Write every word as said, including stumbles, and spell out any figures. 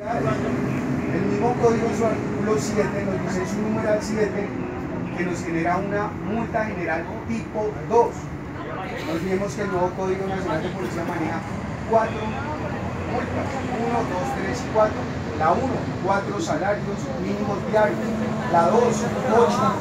El mismo código en su artículo siete nos dice en su numeral siete que nos genera una multa general tipo dos. No olvidemos que el nuevo Código Nacional de Policía maneja cuatro multas, uno, dos, tres y cuatro. La uno, cuatro salarios mínimos diarios. La dos, ocho.